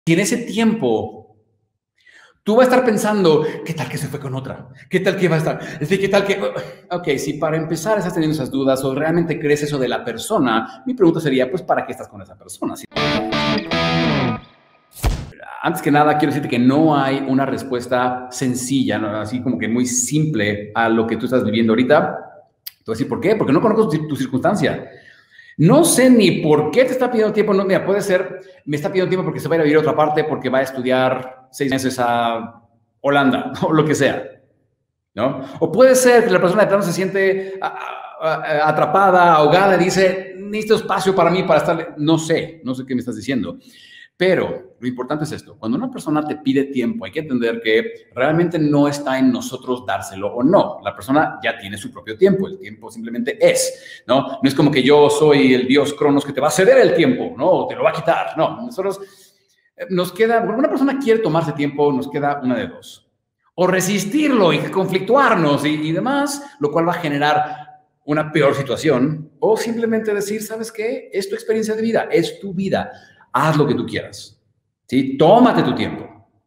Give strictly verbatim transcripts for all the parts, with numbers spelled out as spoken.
Si en ese tiempo tú vas a estar pensando, ¿qué tal que se fue con otra? ¿Qué tal que va a estar? Es decir, ¿qué tal que...? Ok, si para empezar estás teniendo esas dudas o realmente crees eso de la persona, mi pregunta sería, pues, ¿para qué estás con esa persona? Si... Antes que nada, quiero decirte que no hay una respuesta sencilla, ¿no? Así como que muy simple a lo que tú estás viviendo ahorita. Te voy a decir, ¿por qué? Porque no conozco tu, tu circunstancia. No sé ni por qué te está pidiendo tiempo. No, mira, puede ser, me está pidiendo tiempo porque se va a ir a vivir a otra parte, porque va a estudiar seis meses a Holanda, o lo que sea, ¿no? O puede ser que la persona de plano se siente a, a, a, atrapada, ahogada, y dice, necesito espacio para mí, para estar... No sé, no sé qué me estás diciendo. Pero lo importante es esto. Cuando una persona te pide tiempo, hay que entender que realmente no está en nosotros dárselo o no. La persona ya tiene su propio tiempo. El tiempo simplemente es, ¿no? No es como que yo soy el dios Cronos que te va a ceder el tiempo, ¿no? O te lo va a quitar. No, nosotros nos queda... Cuando una persona quiere tomarse tiempo, nos queda una de dos. O resistirlo y conflictuarnos y, y demás, lo cual va a generar una peor situación. O simplemente decir, ¿sabes qué? Es tu experiencia de vida, es tu vida. Haz lo que tú quieras, ¿sí? Tómate tu tiempo.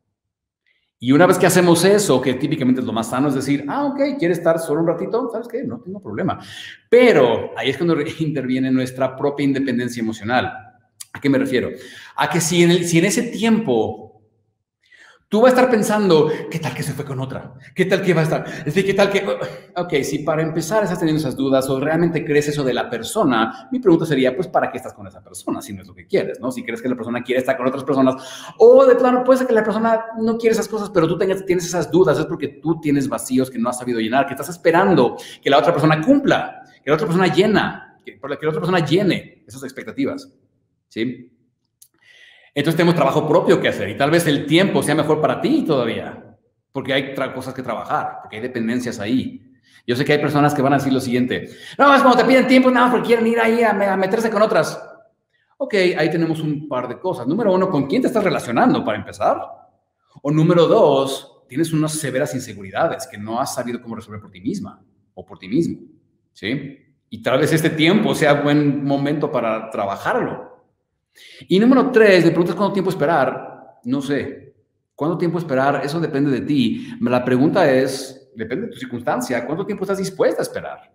Y una vez que hacemos eso, que típicamente es lo más sano, es decir, ah, ok, ¿quieres estar solo un ratito? ¿Sabes qué? No tengo problema. Pero ahí es cuando interviene nuestra propia independencia emocional. ¿A qué me refiero? A que si en, el, si en ese tiempo tú vas a estar pensando, ¿qué tal que se fue con otra? ¿Qué tal que va a estar? Es decir, ¿qué tal que...? Ok, si para empezar estás teniendo esas dudas o realmente crees eso de la persona, mi pregunta sería, pues, ¿para qué estás con esa persona si no es lo que quieres, ¿no? Si crees que la persona quiere estar con otras personas o de plano puede ser que la persona no quiere esas cosas, pero tú tengas, tienes esas dudas, es porque tú tienes vacíos que no has sabido llenar, que estás esperando que la otra persona cumpla, que la otra persona llena, que, que la otra persona llene esas expectativas, ¿sí? Entonces tenemos trabajo propio que hacer y tal vez el tiempo sea mejor para ti todavía, porque hay cosas que trabajar, porque hay dependencias ahí. Yo sé que hay personas que van a decir lo siguiente, no, es cuando te piden tiempo, nada, porque quieren ir ahí a, a meterse con otras. Ok, ahí tenemos un par de cosas. Número uno, ¿con quién te estás relacionando para empezar? O número dos, tienes unas severas inseguridades que no has sabido cómo resolver por ti misma o por ti mismo, ¿sí? Y tal vez este tiempo sea buen momento para trabajarlo. Y número tres, me preguntas cuánto tiempo esperar. No sé. ¿Cuánto tiempo esperar? Eso depende de ti. La pregunta es, depende de tu circunstancia, ¿cuánto tiempo estás dispuesta a esperar?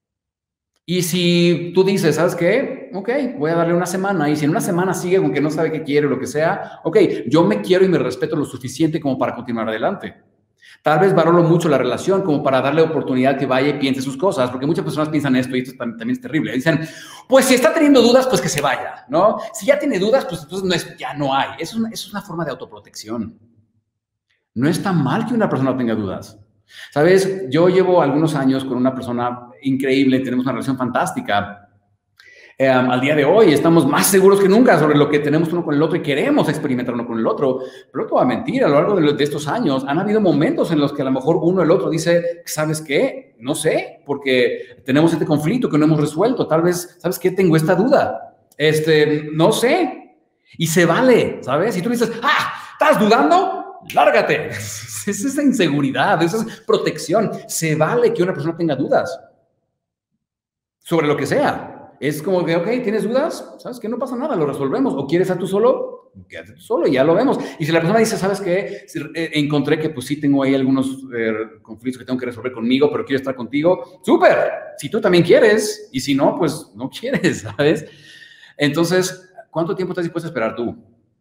Y si tú dices, ¿sabes qué? Ok, voy a darle una semana. Y si en una semana sigue con que no sabe qué quiere o lo que sea, ok, yo me quiero y me respeto lo suficiente como para continuar adelante. Tal vez valoro mucho la relación como para darle oportunidad que vaya y piense sus cosas, porque muchas personas piensan esto y esto también es terrible. Dicen, pues si está teniendo dudas, pues que se vaya, ¿no? Si ya tiene dudas, pues entonces no es, ya no hay. Eso es, una, eso es una forma de autoprotección. No está mal que una persona tenga dudas. ¿Sabes? Yo llevo algunos años con una persona increíble, tenemos una relación fantástica. Eh, al día de hoy estamos más seguros que nunca sobre lo que tenemos uno con el otro y queremos experimentar uno con el otro. Pero no te voy a mentir, a lo largo de, los, de estos años han habido momentos en los que a lo mejor uno o el otro dice, ¿sabes qué? No sé, porque tenemos este conflicto que no hemos resuelto. Tal vez, ¿sabes qué? Tengo esta duda. Este, no sé. Y se vale, ¿sabes? Y tú dices, ¡ah! ¿Estás dudando? ¡Lárgate! Es esa inseguridad, esa es protección. Se vale que una persona tenga dudas sobre lo que sea. Es como que, ok, ¿tienes dudas? ¿Sabes qué? No pasa nada, lo resolvemos. ¿O quieres estar tú solo? Quédate tú solo y ya lo vemos. Y si la persona dice, ¿sabes qué? Encontré que pues sí tengo ahí algunos eh, conflictos que tengo que resolver conmigo, pero quiero estar contigo. ¡Súper! Si tú también quieres. Y si no, pues no quieres, ¿sabes? Entonces, ¿cuánto tiempo estás dispuesto a esperar tú?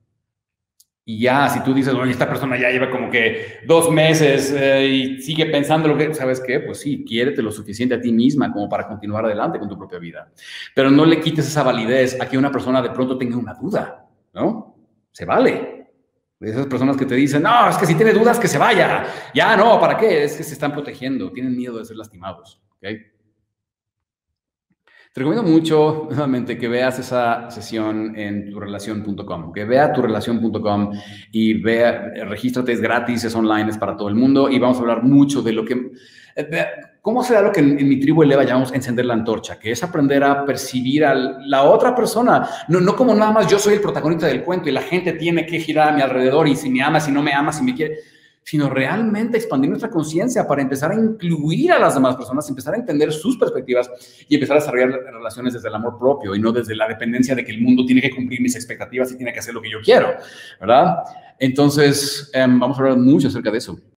Y ya, si tú dices, oye, esta persona ya lleva como que dos meses eh, y sigue pensando lo que, ¿sabes qué? Pues sí, quiérete lo suficiente a ti misma como para continuar adelante con tu propia vida. Pero no le quites esa validez a que una persona de pronto tenga una duda, ¿no? Se vale. De esas personas que te dicen, no, es que si tiene dudas, que se vaya. Ya, no, ¿para qué? Es que se están protegiendo, tienen miedo de ser lastimados, ¿ok? Te recomiendo mucho, nuevamente, que veas esa sesión en turelación punto com, que vea turelación punto com y vea, regístrate, es gratis, es online, es para todo el mundo y vamos a hablar mucho de lo que, cómo será lo que en, en mi tribu Eleva llamamos encender la antorcha, que es aprender a percibir a la otra persona, no, no como nada más yo soy el protagonista del cuento y la gente tiene que girar a mi alrededor y si me ama, si no me ama, si me quiere, sino realmente expandir nuestra conciencia para empezar a incluir a las demás personas, empezar a entender sus perspectivas y empezar a desarrollar relaciones desde el amor propio y no desde la dependencia de que el mundo tiene que cumplir mis expectativas y tiene que hacer lo que yo quiero, ¿verdad? Entonces, um, vamos a hablar mucho acerca de eso.